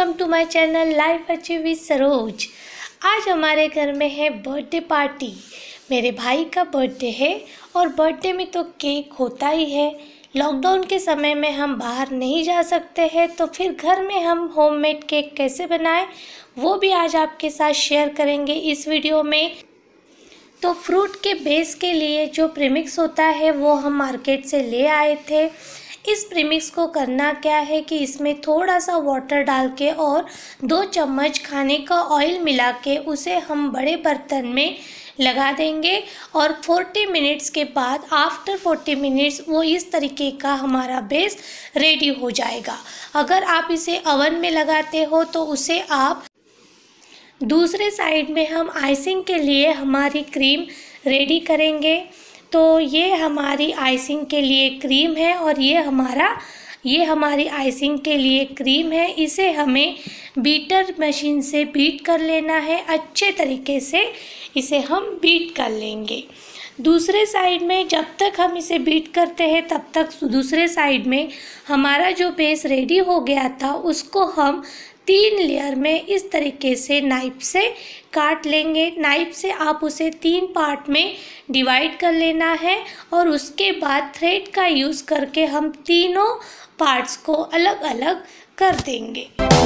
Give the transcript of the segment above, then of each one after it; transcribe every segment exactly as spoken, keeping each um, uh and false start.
Welcome to my channel life achieve with Saroj. आज हमारे घर में है बर्थडे पार्टी। मेरे भाई का बर्थडे है और बर्थडे में तो केक होता ही है। लॉकडाउन के समय में हम बाहर नहीं जा सकते हैं, तो फिर घर में हम होममेड केक कैसे बनाएं वो भी आज आपके साथ शेयर करेंगे इस वीडियो में। तो फ्रूट के बेस के लिए जो प्रीमिक्स होता है वो हम मार्केट से ले आए थे। इस प्रीमिक्स को करना क्या है कि इसमें थोड़ा सा वाटर डाल के और दो चम्मच खाने का ऑयल मिला के उसे हम बड़े बर्तन में लगा देंगे और चालीस मिनट्स के बाद आफ्टर चालीस मिनट्स वो इस तरीके का हमारा बेस रेडी हो जाएगा। अगर आप इसे ओवन में लगाते हो तो उसे आप दूसरे साइड में हम आइसिंग के लिए हमारी क्रीम रेडी करेंगे। तो ये हमारी आइसिंग के लिए क्रीम है और ये हमारा ये हमारी आइसिंग के लिए क्रीम है। इसे हमें बीटर मशीन से बीट कर लेना है। अच्छे तरीके से इसे हम बीट कर लेंगे। दूसरे साइड में जब तक हम इसे बीट करते हैं तब तक दूसरे साइड में हमारा जो बेस रेडी हो गया था उसको हम तीन लेयर में इस तरीके से नाइफ से काट लेंगे। नाइफ से आप उसे तीन पार्ट में डिवाइड कर लेना है और उसके बाद थ्रेड का यूज़ करके हम तीनों पार्ट्स को अलग अलग कर देंगे।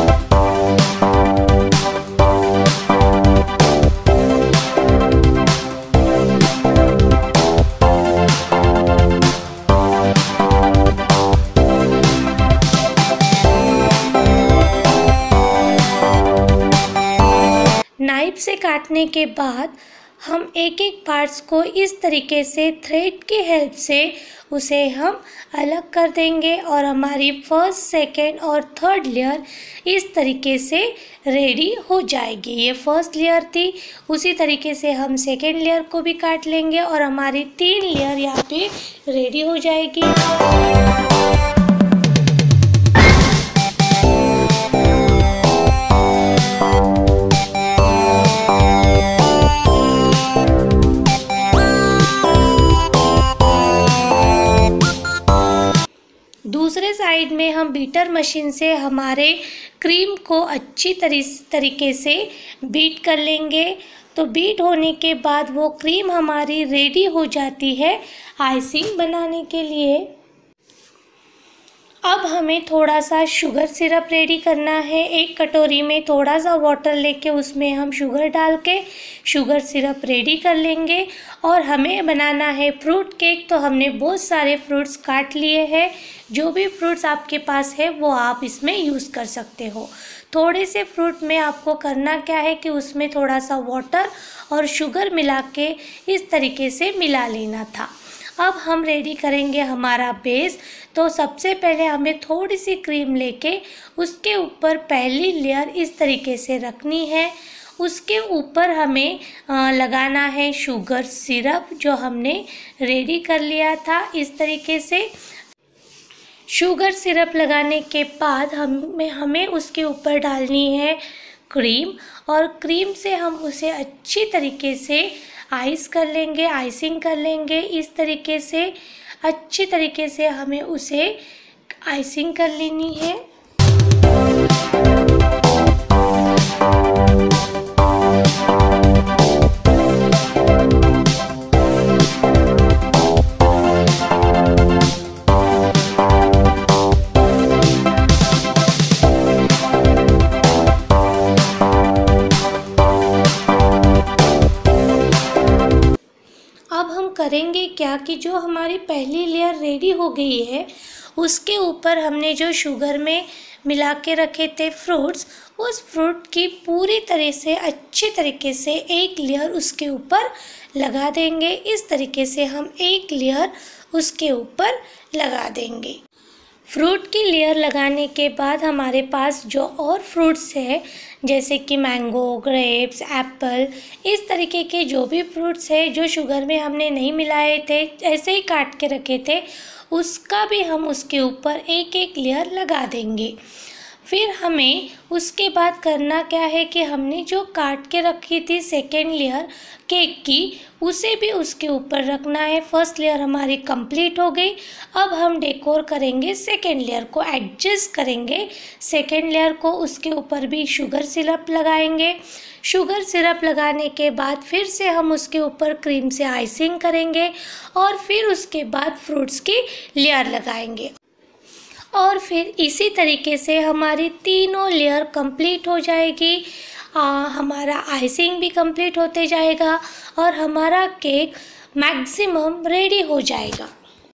नाइफ से काटने के बाद हम एक एक पार्ट्स को इस तरीके से थ्रेड की हेल्प से उसे हम अलग कर देंगे और हमारी फर्स्ट, सेकेंड और थर्ड लेयर इस तरीके से रेडी हो जाएगी। ये फर्स्ट लेयर थी, उसी तरीके से हम सेकेंड लेयर को भी काट लेंगे और हमारी तीन लेयर यहाँ पे रेडी हो जाएगी। दूसरे साइड में हम बीटर मशीन से हमारे क्रीम को अच्छी तरीके से बीट कर लेंगे। तो बीट होने के बाद वो क्रीम हमारी रेडी हो जाती है आइसिंग बनाने के लिए। अब हमें थोड़ा सा शुगर सिरप रेडी करना है। एक कटोरी में थोड़ा सा वाटर लेके उसमें हम शुगर डाल के शुगर सिरप रेडी कर लेंगे। और हमें बनाना है फ्रूट केक, तो हमने बहुत सारे फ्रूट्स काट लिए हैं। जो भी फ्रूट्स आपके पास है वो आप इसमें यूज़ कर सकते हो। थोड़े से फ्रूट में आपको करना क्या है कि उसमें थोड़ा सा वाटर और शुगर मिला के इस तरीके से मिला लेना था। अब हम रेडी करेंगे हमारा बेस। तो सबसे पहले हमें थोड़ी सी क्रीम लेके उसके ऊपर पहली लेयर इस तरीके से रखनी है। उसके ऊपर हमें लगाना है शुगर सिरप जो हमने रेडी कर लिया था। इस तरीके से शुगर सिरप लगाने के बाद हमें हमें उसके ऊपर डालनी है क्रीम और क्रीम से हम उसे अच्छी तरीके से आइस कर लेंगे, आइसिंग कर लेंगे। इस तरीके से अच्छी तरीके से हमें उसे आइसिंग कर लेनी है। करेंगे क्या कि जो हमारी पहली लेयर रेडी हो गई है उसके ऊपर हमने जो शुगर में मिला के रखे थे फ्रूट्स, उस फ्रूट की पूरी तरह से अच्छी तरीके से एक लेयर उसके ऊपर लगा देंगे। इस तरीके से हम एक लेयर उसके ऊपर लगा देंगे। फ्रूट की लेयर लगाने के बाद हमारे पास जो और फ्रूट्स है जैसे कि मैंगो, ग्रेप्स, एप्पल, इस तरीके के जो भी फ्रूट्स है जो शुगर में हमने नहीं मिलाए थे, ऐसे ही काट के रखे थे, उसका भी हम उसके ऊपर एक एक लेयर लगा देंगे। फिर हमें उसके बाद करना क्या है कि हमने जो काट के रखी थी सेकेंड लेयर केक की, उसे भी उसके ऊपर रखना है। फर्स्ट लेयर हमारी कंप्लीट हो गई। अब हम डेकोर करेंगे सेकेंड लेयर को, एडजस्ट करेंगे सेकेंड लेयर को। उसके ऊपर भी शुगर सिरप लगाएंगे। शुगर सिरप लगाने के बाद फिर से हम उसके ऊपर क्रीम से आइसिंग करेंगे और फिर उसके बाद फ्रूट्स की लेयर लगाएंगे। और फिर इसी तरीके से हमारी तीनों लेयर कंप्लीट हो जाएगी। आ, हमारा आइसिंग भी कंप्लीट होते जाएगा और हमारा केक मैक्सिमम रेडी हो जाएगा।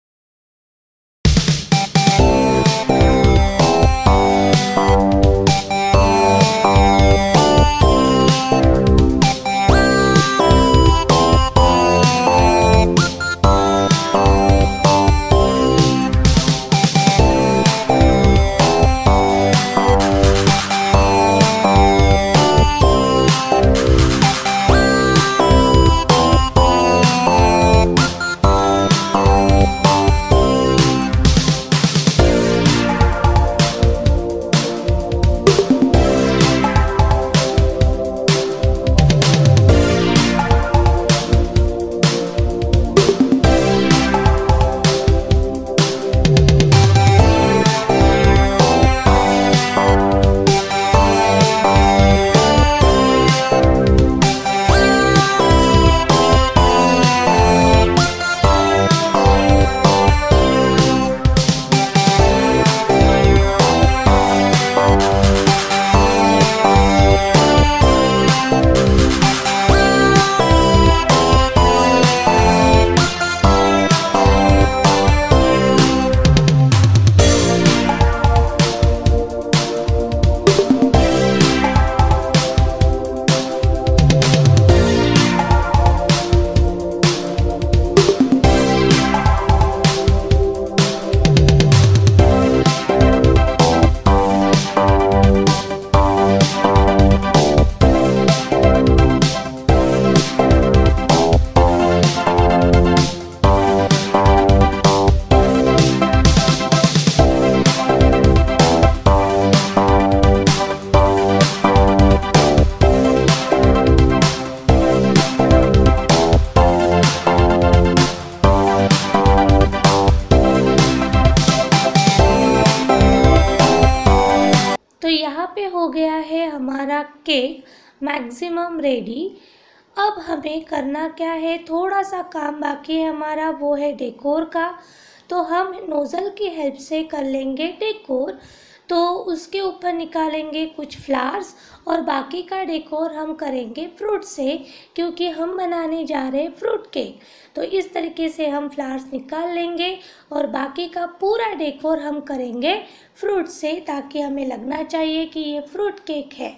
यहाँ पे हो गया है हमारा केक मैक्सिमम रेडी। अब हमें करना क्या है, थोड़ा सा काम बाकी है हमारा, वो है डेकोर का। तो हम नोज़ल की हेल्प से कर लेंगे डेकोर। तो उसके ऊपर निकालेंगे कुछ फ्लावर्स और बाकी का डेकोर हम करेंगे फ्रूट से, क्योंकि हम बनाने जा रहे हैं फ्रूट केक। तो इस तरीके से हम फ्लावर्स निकाल लेंगे और बाकी का पूरा डेकोर हम करेंगे फ्रूट से, ताकि हमें लगना चाहिए कि ये फ्रूट केक है।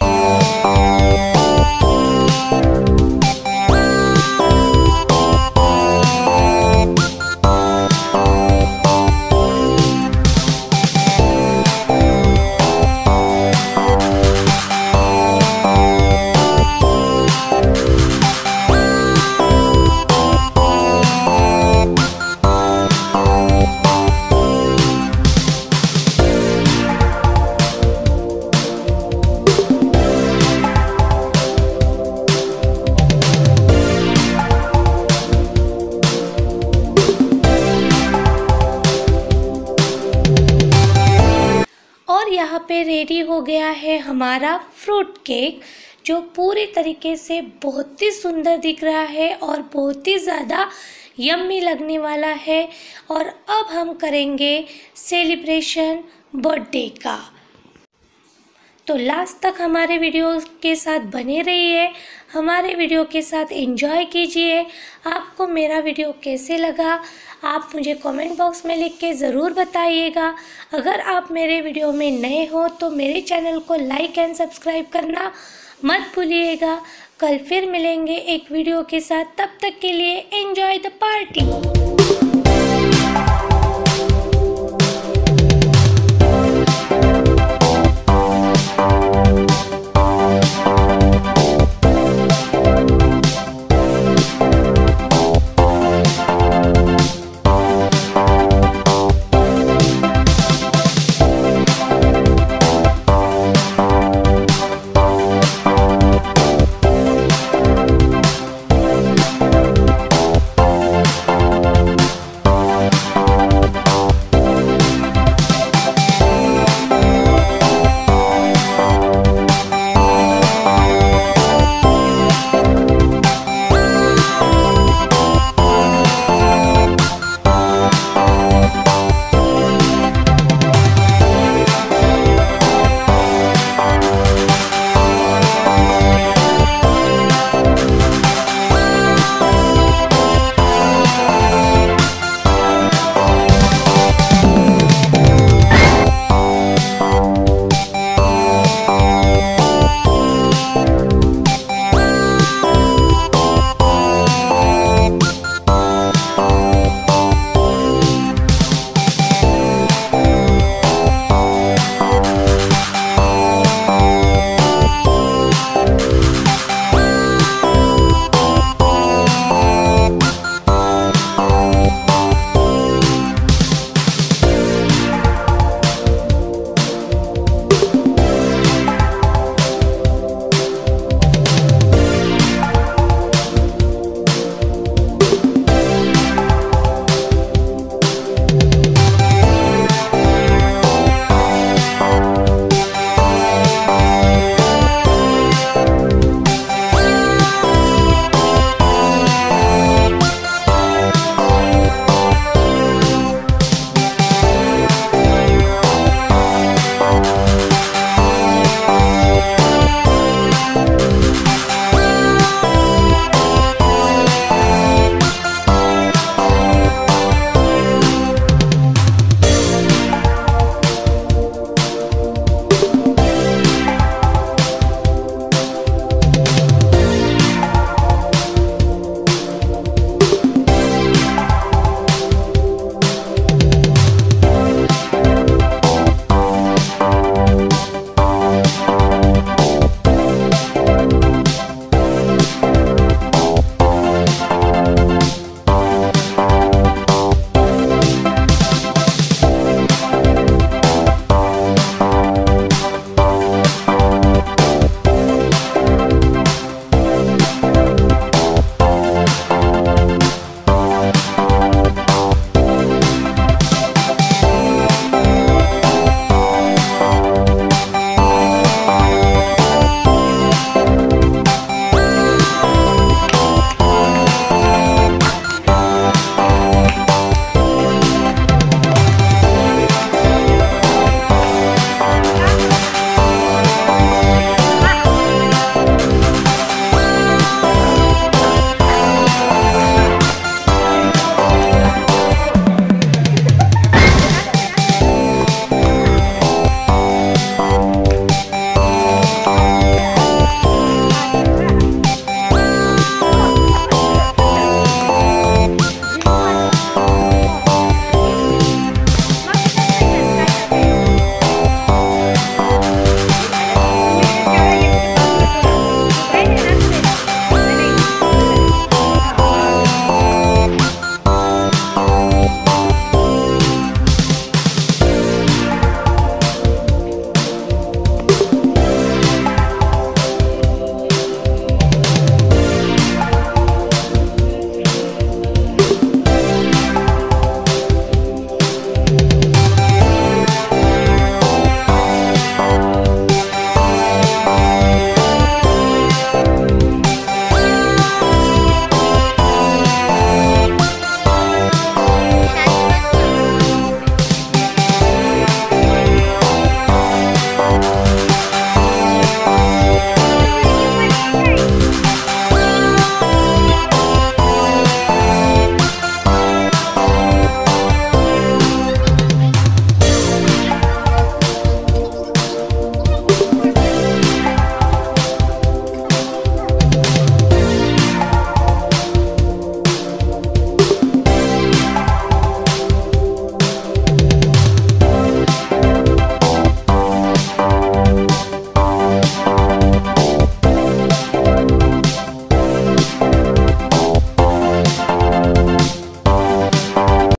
यहाँ पे रेडी हो गया है हमारा फ्रूट केक, जो पूरी तरीके से बहुत ही सुंदर दिख रहा है और बहुत ही ज़्यादा यम्मी लगने वाला है। और अब हम करेंगे सेलिब्रेशन बर्थडे का। तो लास्ट तक हमारे वीडियो के साथ बने रहिए, हमारे वीडियो के साथ एंजॉय कीजिए। आपको मेरा वीडियो कैसे लगा आप मुझे कमेंट बॉक्स में लिख के ज़रूर बताइएगा। अगर आप मेरे वीडियो में नए हो तो मेरे चैनल को लाइक एंड सब्सक्राइब करना मत भूलिएगा। कल फिर मिलेंगे एक वीडियो के साथ, तब तक के लिए एंजॉय द पार्टी।